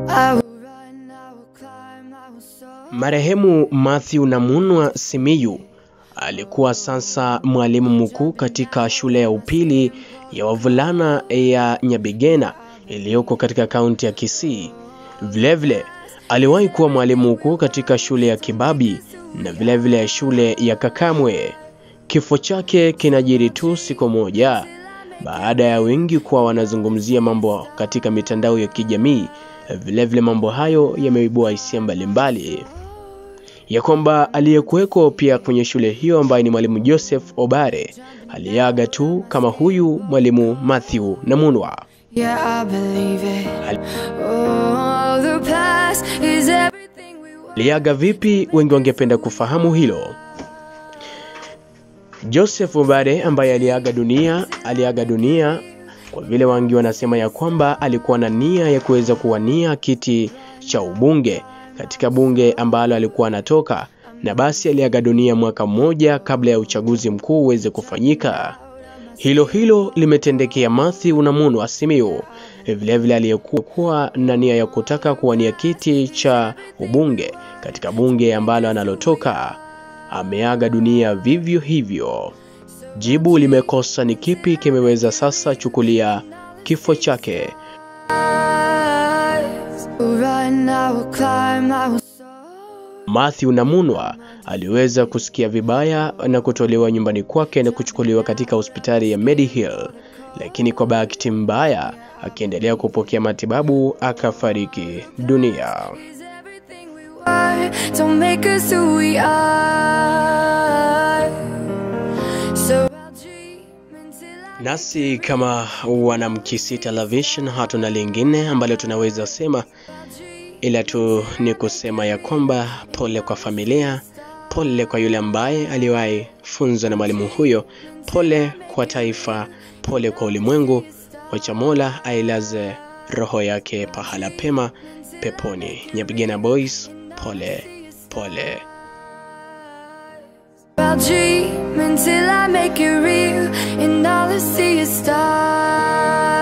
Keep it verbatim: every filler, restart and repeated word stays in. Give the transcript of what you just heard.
Marehemu Matthew Namunwa Simiyu alikuwa sasa mwalimu mkuu katika shule ya upili ya wavulana ya Nyabigena iliyoko katika kaunti ya Kisii. Vilevile aliwahi kuwa mwalimu mkuu katika shule ya Kibabi na vilevile shule ya Kakamwe. Kifo chake kinajiri tu siku moja baada ya wengi kuwa wanazungumzia mambo katika mitandao ya kijamii. Vilevile mambo hayo yameibua hisia mbalimbali ya kwamba aliyekuweko pia kwenye shule hiyo ambaye ni mwalimu Joseph Obare aliaga tu kama huyu mwalimu Matthew Namunwa. Yeah, I believe it. Oh, the past is everything we want. Aliaga vipi? Wengi wangependa kufahamu hilo. Joseph Obare ambaye aliaga dunia, aliaga dunia kwa vile wengi wanasema ya kwamba alikuwa na nia ya kuweza kuwania kiti cha ubunge katika bunge ambalo alikuwa anatoka, na basi aliaga dunia mwaka mmoja kabla ya uchaguzi mkuu uweze kufanyika. Hilo hilo limetendekea Matthew Namunwa Simiyu. Vile vile aliyekuwa na nia ya kutaka kuwania kiti cha ubunge katika bunge ambalo analotoka ameaga dunia vivyo hivyo. Jibu limekosa ni kipi kimeweza sasa chukulia kifo chake. Matthew Namunwa aliweza kusikia vibaya na kutolewa nyumbani kwake na kuchukuliwa katika hospitali ya Medihill, lakini kwa bahati mbaya akiendelea kupokea matibabu akafariki dunia. Nasi kama wanamkisi television hatuna lingine ambalo tunaweza sema ila tu ni kusema ya kwamba pole kwa familia, pole kwa yule ambaye aliwahi funzwa na mwalimu huyo, pole kwa taifa, pole kwa ulimwengu. Wacha Mola ailaze roho yake pahala pema peponi. Nyabigena boys, pole pole. I'll dream until I make it real and all I see is stars.